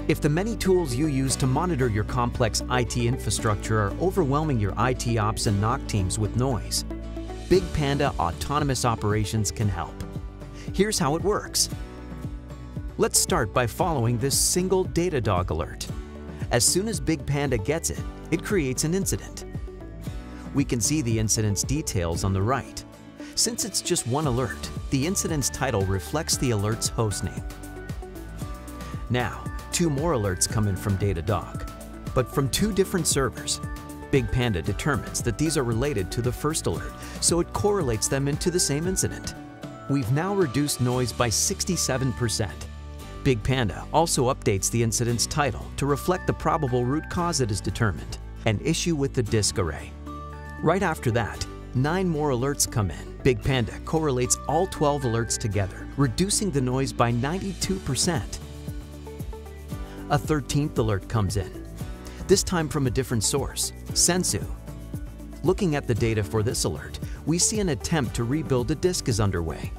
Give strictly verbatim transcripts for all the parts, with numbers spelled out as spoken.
If the many tools you use to monitor your complex I T infrastructure are overwhelming your I T ops and N O C teams with noise, BigPanda Autonomous Operations can help. Here's how it works. Let's start by following this single Datadog alert. As soon as BigPanda gets it, it creates an incident. We can see the incident's details on the right. Since it's just one alert, the incident's title reflects the alert's hostname. Now, two more alerts come in from Datadog, but from two different servers. BigPanda determines that these are related to the first alert, so it correlates them into the same incident. We've now reduced noise by sixty-seven percent. BigPanda also updates the incident's title to reflect the probable root cause it has determined, an issue with the disk array. Right after that, nine more alerts come in. BigPanda correlates all twelve alerts together, reducing the noise by ninety-two percent. A thirteenth alert comes in, this time from a different source, Sensu. Looking at the data for this alert, we see an attempt to rebuild a disk is underway.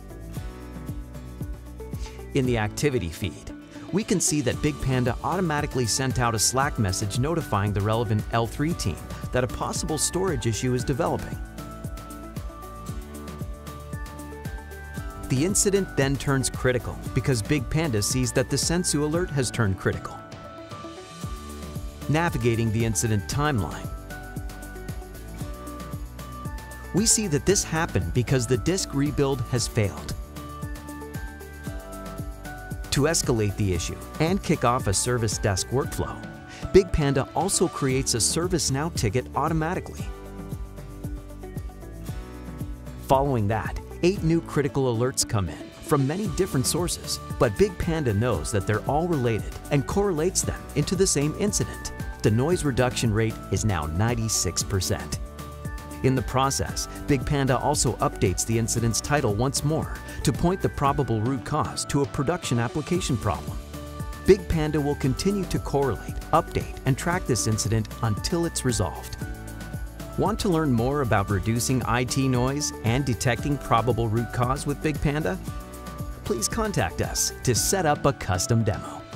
In the activity feed, we can see that BigPanda automatically sent out a Slack message notifying the relevant L three team that a possible storage issue is developing. The incident then turns critical because BigPanda sees that the Sensu alert has turned critical. Navigating the incident timeline, we see that this happened because the disk rebuild has failed. To escalate the issue and kick off a service desk workflow, BigPanda also creates a ServiceNow ticket automatically. Following that, eight new critical alerts come in from many different sources, but BigPanda knows that they're all related and correlates them into the same incident. The noise reduction rate is now ninety-six percent. In the process, BigPanda also updates the incident's title once more to point the probable root cause to a production application problem. BigPanda will continue to correlate, update, and track this incident until it's resolved. Want to learn more about reducing I T noise and detecting probable root cause with BigPanda? Please contact us to set up a custom demo.